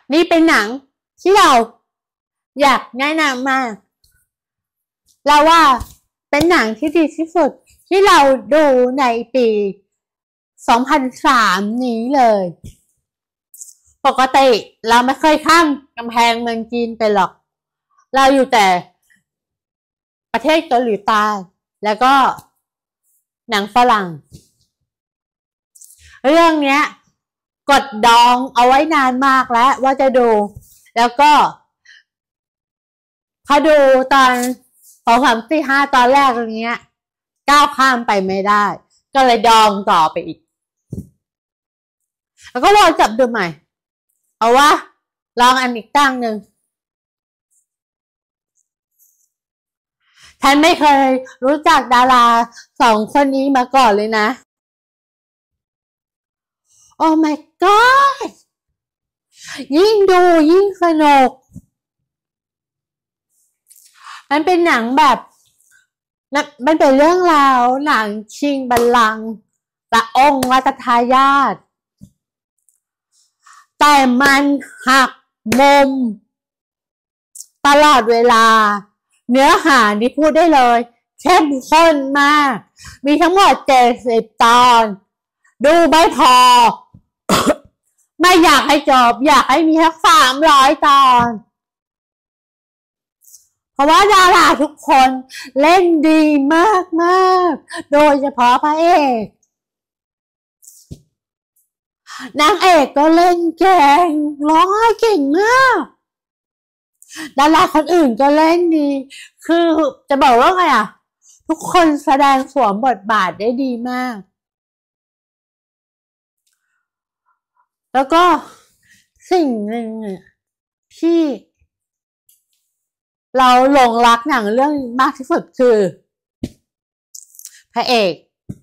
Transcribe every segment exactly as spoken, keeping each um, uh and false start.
นี่เป็นหนังที่เราอยากแนะนำมากเราว่าเป็นหนังที่ดีที่สุดที่เราดูในปีสองพันสามนี้เลยปกติเราไม่เคยข้ามกำแพงเมืองจีนไปหรอกเราอยู่แต่ประเทศเกาหลีใต้แล้วก็หนังฝรั่งเรื่องเนี้ยกดดองเอาไว้นานมากแล้วว่าจะดูแล้วก็พอดูตอนสองสามสี่ห้าตอนแรกตรงเนี้ยก้าวข้ามไปไม่ได้ก็เลยดองต่อไปอีกแล้วก็ลองจับดูใหม่เอาว่าลองอันอีกตั้งหนึ่งฉันไม่เคยรู้จักดาราสองคนนี้มาก่อนเลยนะโอ้ my god ยิ่งดูยิ่งสนุกมันเป็นหนังแบบมันเป็นเรื่องราวหนังชิงบัลลังก์พระองค์รัชทายาทแต่มันหักมุมตลอดเวลาเนื้อหานี่พูดได้เลยเข้มข้นมากมีทั้งหมดเจ็ดสิบตอนดูไม่พอ ไม่อยากให้จบอยากให้มีทั้งสามร้อยตอนเพราะว่าดาราทุกคนเล่นดีมากมากโดยเฉพาะพระเอกนางเอกก็เล่นเก่งร้องไห้เก่งมากดาราคนอื่นก็เล่นดีคือจะบอกว่าไงอ่ะทุกคนแสดงสวมบทบาทได้ดีมากแล้วก็สิ่งหนึ่งที่เราหลงรักหนังเรื่องมากที่สุดคือพระเอก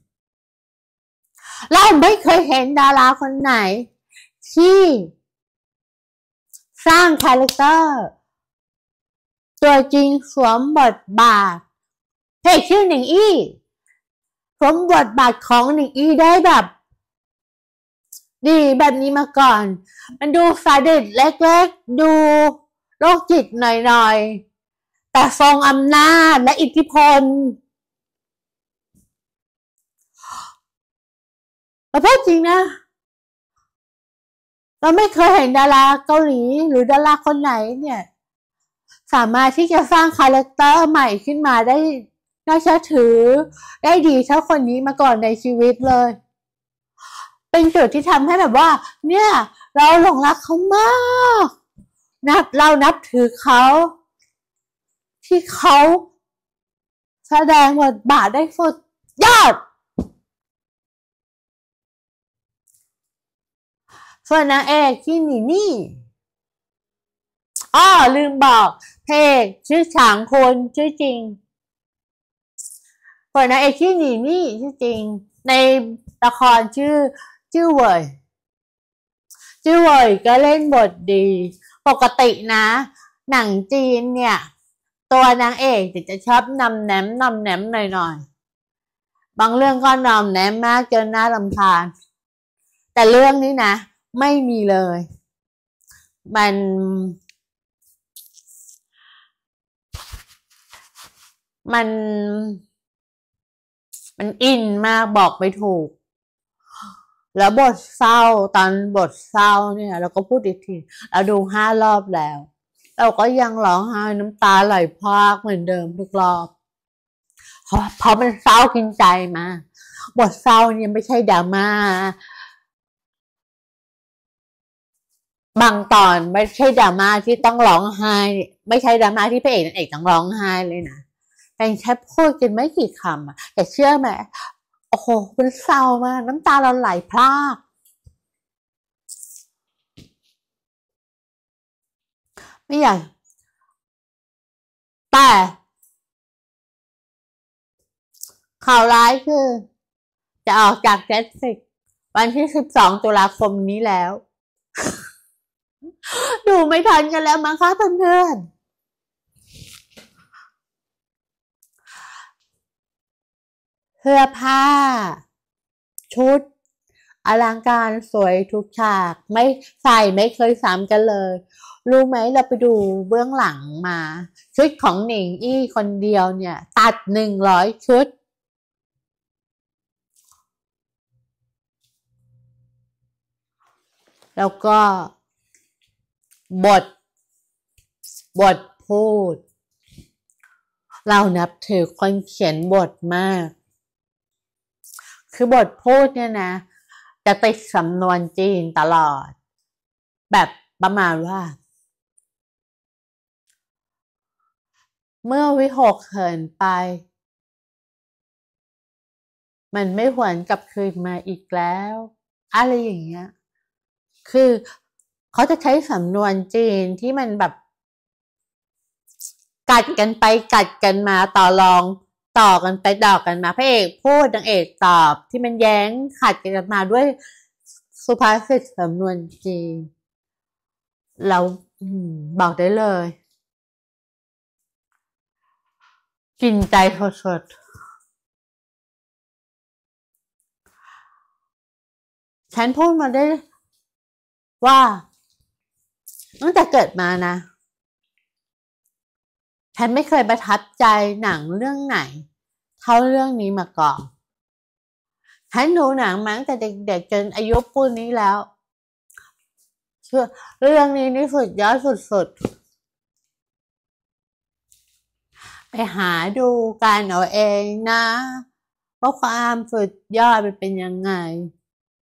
เราไม่เคยเห็นดาราคนไหนที่สร้างคาแรคเตอร์ตัวจริงสวมบทบาทพระเอกชื่อหนิงอี้สวมบทบาทของหนิงอี้ได้แบบดีแบบนี้มาก่อนมันดูซาดิสเล็กๆดูโรคจิตหน่อยๆแต่ทรงอำนาจและอิทธิพลแต่พูดจริงนะเราไม่เคยเห็นดาราเกาหลีหรือดาราคนไหนเนี่ยสามารถที่จะสร้างคาแรคเตอร์ใหม่ขึ้นมาได้น่าเชื่อถือได้ดีเท่าคนนี้มาก่อนในชีวิตเลยเป็นจุดที่ทำให้แบบว่าเนี่ยเราหลงรักเขามากนับเรานับถือเขาที่เขาแสดงบทบาทได้สุดยอดส่วนนางเอกที่หนีนี่อ้อลืมบอกเพลงชื่อฉางคนชื่อจริงส่วนนางเอกที่หนีนี่ชื่อจริงในละครชื่อชื่อเว่ยชื่อเว่ยก็เล่นบทดีปกตินะหนังจีนเนี่ยตัวนางเอกจะชอบนำแหนมนำแหนมหน่อยๆบางเรื่องก็นำแหนมมากจนน่ารำคาญแต่เรื่องนี้นะไม่มีเลยมันมันมันอินมากบอกไม่ถูกแล้วบทเศร้าตอนบทเศร้าเนี่ยเราก็พูดอีกทีเราดูห้ารอบแล้วเราก็ยังร้องไห้น้ำตาไหลพรากเหมือนเดิมทุกรอบเพราะเพราะมันเศร้ากินใจมาบทเศร้าเนี่ยไม่ใช่ดราม่าบางตอนไม่ใช่ดราม่าที่ต้องร้องไห้ไม่ใช่ดราม่าที่พระเอกนางเอกต้องร้องไห้เลยนะแต่แค่พูดกันไม่กี่คำอะแต่เชื่อไหมโอ้โหมันเศร้ามากน้ำตาเราไหลพรากไม่อยากแต่ข่าวร้ายคือจะออกจาก Netflix วันที่สิบสองตุลาคมนี้แล้วดูไม่ทันกันแล้วมั้งคะเพื่อนๆเสื้อผ้าชุดอลังการสวยทุกฉากไม่ใส่ไม่เคยซ้ำกันเลยรู้ไหมเราไปดูเบื้องหลังมาชุดของหนิงอี้คนเดียวเนี่ยตัดหนึ่งร้อยชุดแล้วก็บทบทพูดเรานับถือคนเขียนบทมากคือบทพูดเนี่ยนะจะติดสำนวนจีนตลอดแบบประมาณว่าเมื่อวิหกเหินไปมันไม่หวนกลับคืนมาอีกแล้วอะไรอย่างเงี้ยคือเขาจะใช้สำนวนจีนที่มันแบบกัดกันไปกัดกันมาต่อรองต่อกันไปต่อกันมาพระเอกพูดนางเอกตอบที่มันแย้งขัดกันมาด้วยสุภาษิตสำนวนจีนเราบอกได้เลยกินใจสดๆฉันพูดมาได้ว่าตั้งแต่เกิดมานะฉันไม่เคยประทับใจหนังเรื่องไหนเท่าเรื่องนี้มาก่อนฉันดูหนังมาตั้งแต่เด็กๆจนอายุปูนนี้แล้วเชื่อเรื่องนี้นี่สุดยอดสุดๆไปหาดูกันเอาเองนะว่าความสุดยอดมันเป็นยังไง